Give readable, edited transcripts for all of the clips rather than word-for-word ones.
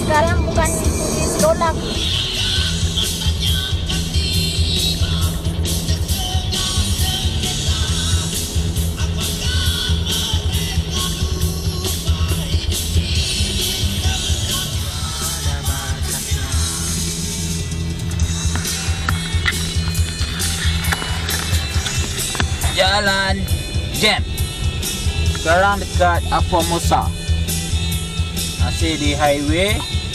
sekarang bukan $10. Jalan Jem. Sekarang dekat Formosa. Masih di highway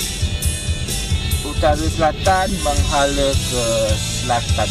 utara selatan menghala ke selatan.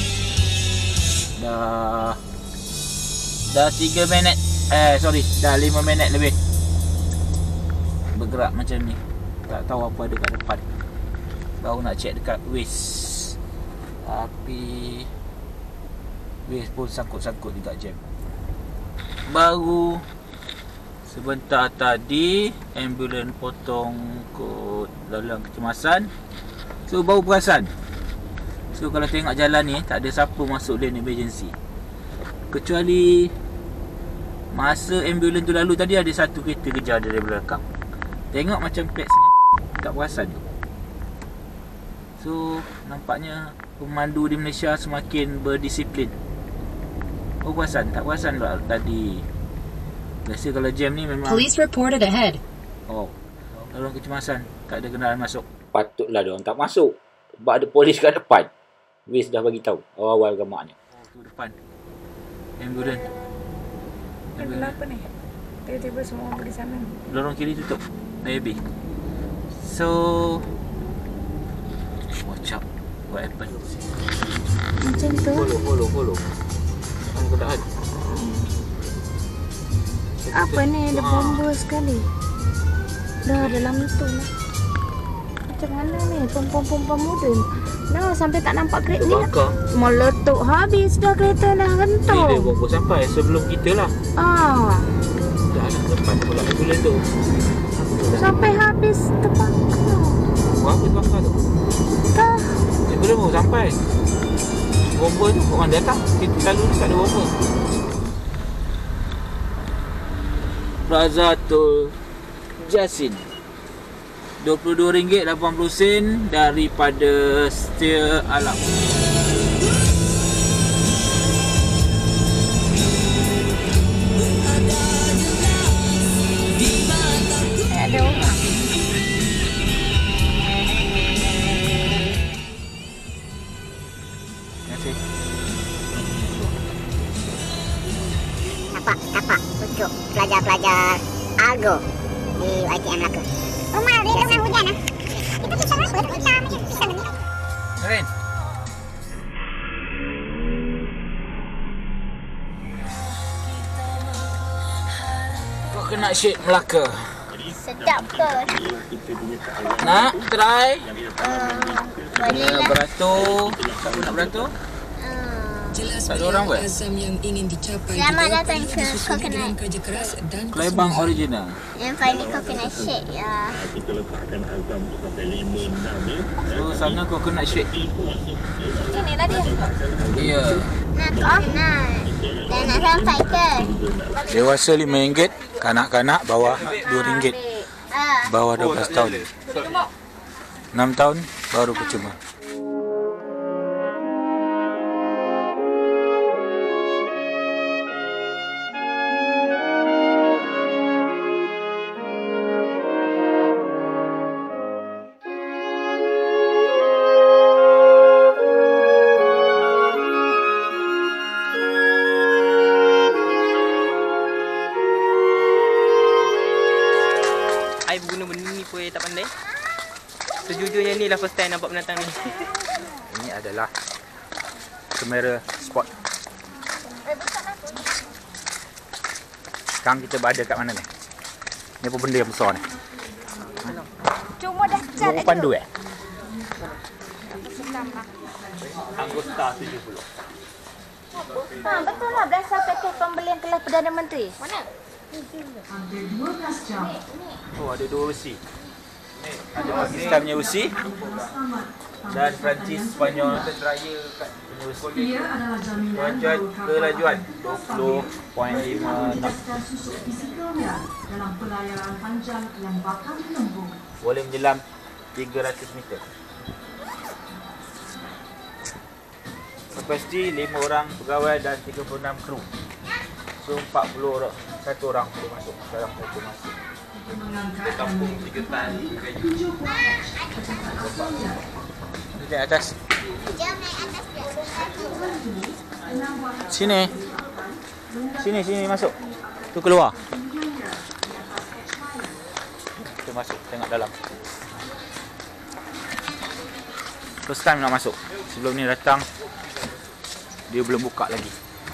Dah 3 minit. Dah 5 minit lebih. Bergerak macam ni. Tak tahu apa ada kat depan. Baru nak check dekat Waze. Tapi Waze pun sangkut-sangkut juga jam. Baru sebentar tadi ambulans potong kot dalam kecemasan. So baru perasan. So kalau tengok jalan ni tak ada siapa masuk lane emergency. Kecuali masa ambulans tu lalu tadi ada satu kereta kejar dari belakang. Tengok macam plate Singapura, tak perasan. So nampaknya pemandu di Malaysia semakin berdisiplin. Oh perasan, tak perasan pula tadi. Biasa kalau jam ni memang Police reported ahead. Oh, dalam kecemasan tak ada kenderaan masuk. Patutlah diorang tak masuk sebab ada polis kat depan. Waze dah bagi tahu awal-awal gamaknya. Oh tu depan ambulans. Kenapa ni? Tiba-tiba semua orang pergi sana. Lorong kiri tutup. Maybe. So watch out. What happened? Macam tu. Follow. Jangan keadaan. Apa ni? Ada bomba sekali. Dah dalam tu lah. Macam mana ni? Perempuan-perempuan muda. Nah, sampai tak nampak kereta ni. Meletup habis dah kereta dah rentung. Dia baru sampai sebelum kita lah. Dah ada depan pula ambulans tu. Sampai habis terbakar. Apa bakar tu? Dah. Sebelum baru sampai. Bomba tu orang datang. Kita lalu tak ada bomba. Prazatul Jasin RM22.80 daripada Setia Alam. Ada orang. Terima kasih. Tapak untuk pelajar-pelajar Argo di ITM Melaka. Rumah dia dengan hujan lah. Kita pisang apa? Hitam je. Pisang ni. Karen. Coconut shake Melaka. Sedap ke? Nak try? Boleh lah. Beratur. Siapa nak beratur? Jelas Tak ada orang buat? azam yang ingin dicapai Selamat juga datang ke disusul Coconut. dengan kerja keras dan Kelebang original. Yang final coconut shake ya. So sana coconut shake. Ini lah dia. Ya. Nak coconut. Dan nak sampai ke? Dewasa RM5, kanak-kanak bawah RM2. Bawah 12 tahun. 6 tahun baru percuma. I guna benda ni pun tak pandai. Sejujurnya ni lah first time nampak binatang ni. Ini adalah kamera spot. Sekarang kita berada kat mana ni? Ni apa benda yang besar ni? Cuma dah cat Rumah pandu Senang lah. Anggota 70. Betul lah. Berasal PT Pembelian Kelas Perdana Menteri. Mana? Oh, ada 2 besi. Ada Pakistan punya besi dan Perancis Sepanyol raya kat punya besi. Kelajuan 20.5 knot. Boleh menyelam 300 meter. Kapasiti 5 orang pegawai dan 36 kru. So 40 orang, 1 orang boleh masuk dalam satu masa. Kita kampung 3 tan kayu. Ni naik atas. Jom naik atas dia. Sini. Sini masuk. Tu keluar. Tu masuk, tengok dalam. First time nak masuk. Sebelum ni datang dia belum buka lagi.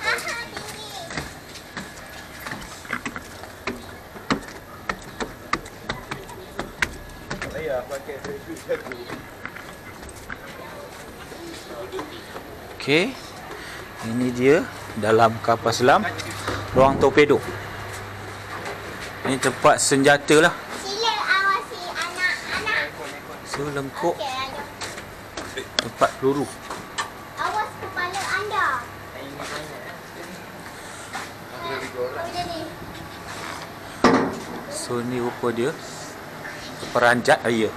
Okey. Ini dia dalam kapal selam ruang torpedo. Ini tempat senjata lah. Sila awasi anak-anak. So lengkuk Okey, lanjut. tempat peluru. Awas kepala anda. Macam ni. So ni rupa dia peranjat air.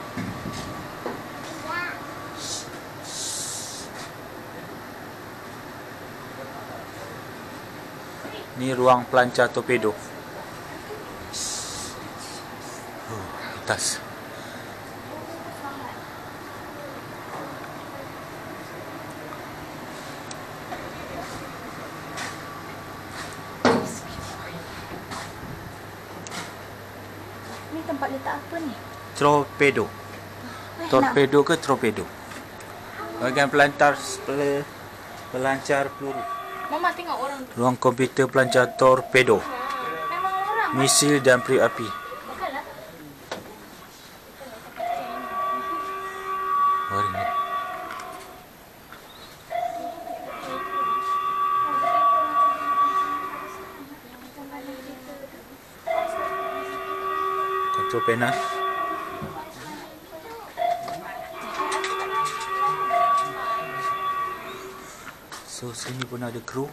Ni ruang pelancar torpedo. Atas. Ni tempat letak apa ni? Torpedo. Torpedo ke torpedo? Bahagian pelancar peluru. Mama tengok orang tu. Ruang komputer pelancar torpedo. Memang orang. Misil dan peri api. Bukanlah. Mari ni. Kontrol panel. So sini pun ada kru.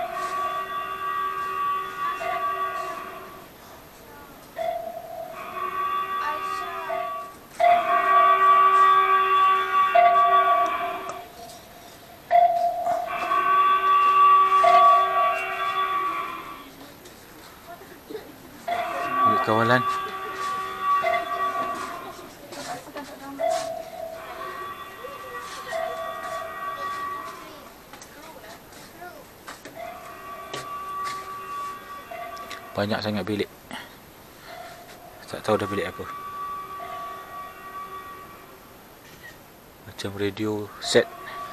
Ini kawalan. Banyak sangat bilik. Tak tahu dah bilik apa. Macam radio set.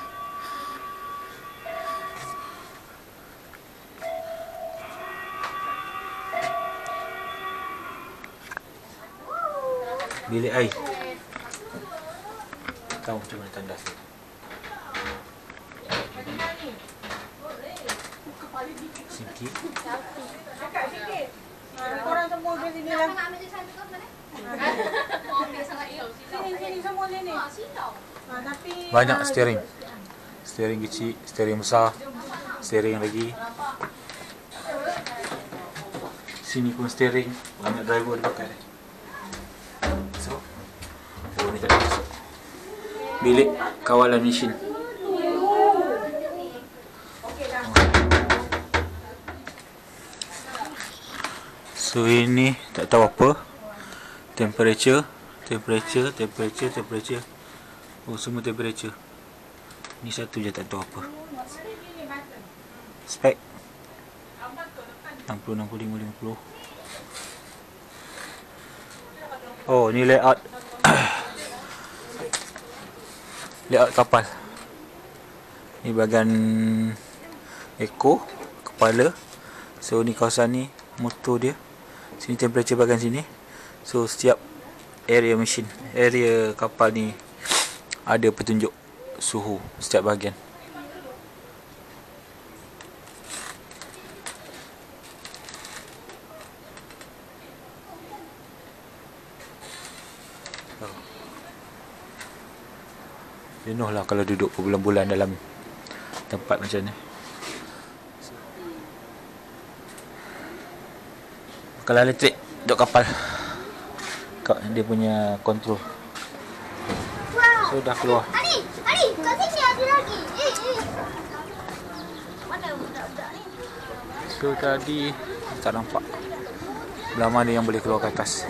Bilik air. Tahu macam mana tandas ni. Sinki. Korang semua ke sini lah. Sini semua ni. Tapi Banyak steering. Steering kecil, steering besar, steering lagi. Sini pun steering. Banyak driver dia pakai. So, ni tak ada masuk. Bilik kawalan mesin. So ini tak tahu apa. Temperature. Oh, semua temperature. Ni satu je tak tahu apa. Spek 60, 65, 50. Oh, ni layout. Layout kapal. Ni bahagian eko, kepala. So ni kawasan ni, motor dia. Sini temperature bahagian sini. So setiap area mesin, area kapal ni ada petunjuk suhu setiap bahagian. Jenuh lah kalau duduk berbulan-bulan dalam tempat macam ni. Kalau elektrik duduk kapal, dia punya kontrol. Sudah keluar. Ali, kat sini ada lagi. Mana budak-budak ni? So tadi tak nampak belah mana yang boleh keluar ke atas.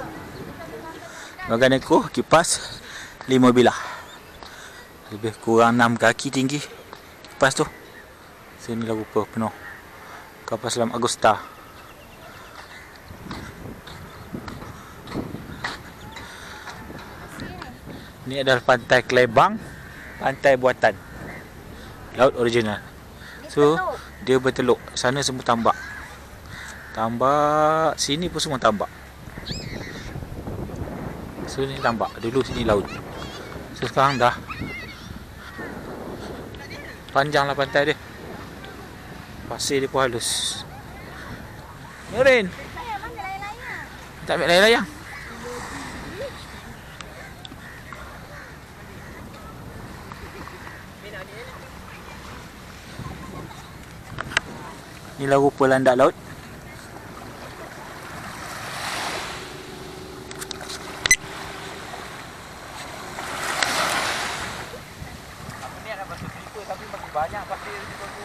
Bagan ekor kipas 5 bilah. Lebih kurang 6 kaki tinggi kipas tu. Sinilah rupa penuh kapal selam Agusta. Ini adalah pantai Kelebang, pantai buatan, laut original. So dia berteluk. Sana semua tambak. Tambak sini pun semua tambak. So ni tambak. Dulu sini laut. So sekarang dah panjanglah pantai dia. Pasir dia pun halus. Nurin, tak ambil layang-layang. Inilah rupa landak laut. Ni ada batu kelipar tapi makin banyak pasir di bawah.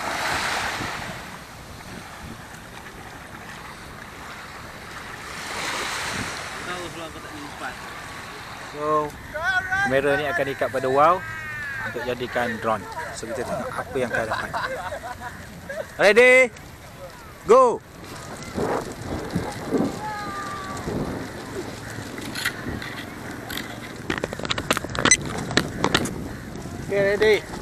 Tahu kalau aku tak nimpat. So, kamera ni akan diikat pada wow untuk jadikan drone. So kita tengok apa yang akan dapat. Ready? Go! Okay, ready?